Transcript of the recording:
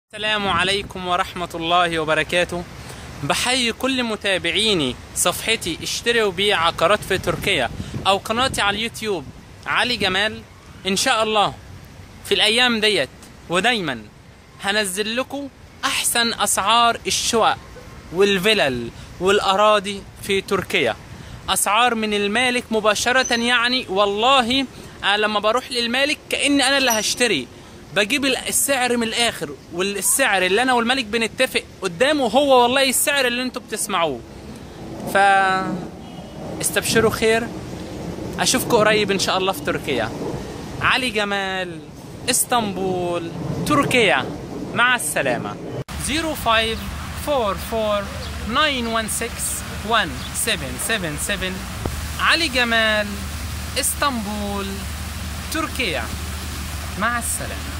السلام عليكم ورحمة الله وبركاته. بحيي كل متابعيني صفحتي اشتري وبيع عقارات في تركيا او قناتي على اليوتيوب علي جمال. ان شاء الله في الايام ديت ودايما هنزل لكم احسن اسعار الشقق والفلل والاراضي في تركيا، اسعار من المالك مباشرة. يعني والله أنا لما بروح للمالك كأني انا اللي هشتري، بجيب السعر من الاخر، والسعر اللي انا والملك بنتفق قدامه هو والله السعر اللي انتوا بتسمعوه. استبشروا خير، اشوفكم قريب ان شاء الله في تركيا. علي جمال، اسطنبول، تركيا. مع السلامة. 0544916177 علي جمال، اسطنبول، تركيا. مع السلامة.